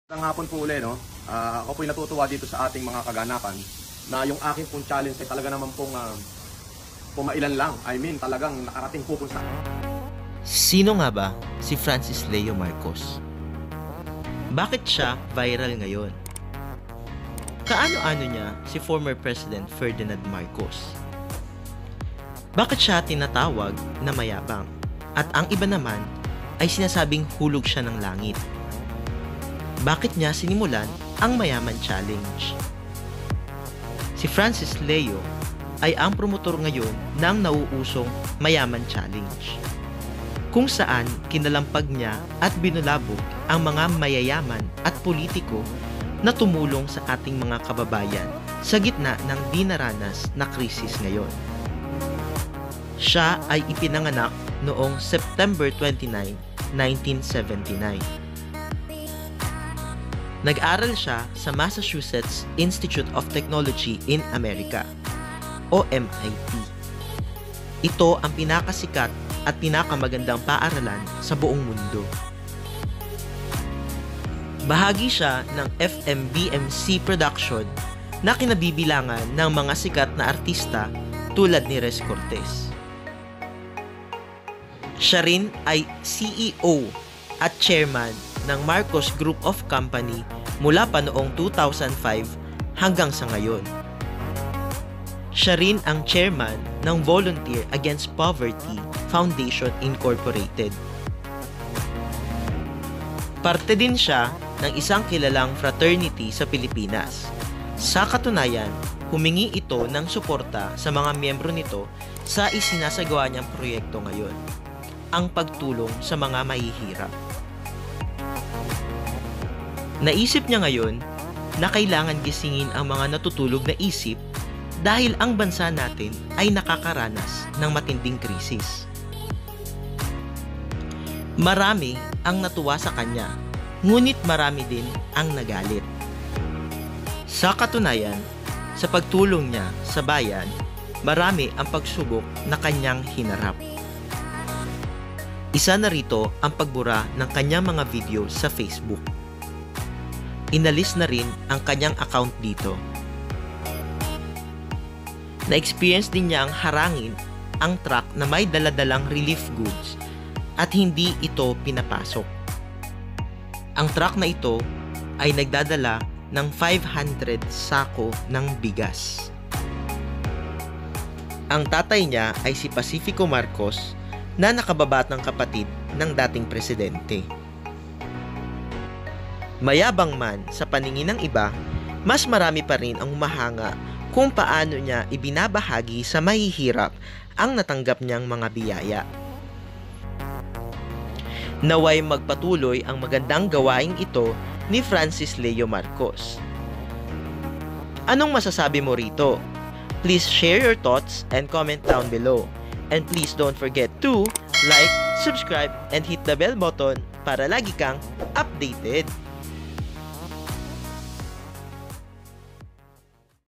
Ang hapon po uli, no? Ako po'y natutuwa dito sa ating mga kaganapan na yung aking pong challenge ay talaga naman pong pumailan lang. I mean, talagang nakarating po kung saan. Sino nga ba si Francis Leo Marcos? Bakit siya viral ngayon? Kaano-ano niya si former President Ferdinand Marcos? Bakit siya tinatawag na mayabang? At ang iba naman ay sinasabing hulog siya ng langit. Bakit niya sinimulan ang Mayaman Challenge? Si Francis Leo ay ang promotor ngayon ng nauusong Mayaman Challenge, kung saan kinalampag niya at binulabog ang mga mayayaman at politiko na tumulong sa ating mga kababayan sa gitna ng dinaranas na krisis ngayon. Siya ay ipinanganak noong September 29, 1979. Nag-aral siya sa Massachusetts Institute of Technology in America o MIT. Ito ang pinakasikat at pinakamagandang paaralan sa buong mundo. Bahagi siya ng FMBMC production na kinabibilangan ng mga sikat na artista tulad ni Rez Cortez. Siya rin ay CEO at chairman ng Marcos Group of Company mula pa noong 2005 hanggang sa ngayon. Siya rin ang chairman ng Volunteer Against Poverty Foundation Incorporated. Parte din siya ng isang kilalang fraternity sa Pilipinas. Sa katunayan, humingi ito ng suporta sa mga miyembro nito sa isinasagawa niyang proyekto ngayon, ang pagtulong sa mga mahihirap. Naisip niya ngayon na kailangan gisingin ang mga natutulog na isip dahil ang bansa natin ay nakakaranas ng matinding krisis. Marami ang natuwa sa kanya, ngunit marami din ang nagalit. Sa katunayan, sa pagtulong niya sa bayan, marami ang pagsubok na kanyang hinarap. Isa na rito ang pagbura ng kanyang mga video sa Facebook. Inalis na rin ang kanyang account dito. Na-experience din niya ang harangin ang truck na may daladalang relief goods at hindi ito pinapasok. Ang truck na ito ay nagdadala ng 500 sako ng bigas. Ang tatay niya ay si Pacifico Marcos na nakababatang kapatid ng dating presidente. Mayabang man sa paningin ng iba, mas marami pa rin ang humahanga kung paano niya ibinabahagi sa mahihirap ang natanggap niyang mga biyaya. Naway magpatuloy ang magandang gawaing ito ni Francis Leo Marcos. Anong masasabi mo rito? Please share your thoughts and comment down below. And please don't forget to like, subscribe, and hit the bell button para lagi kang updated.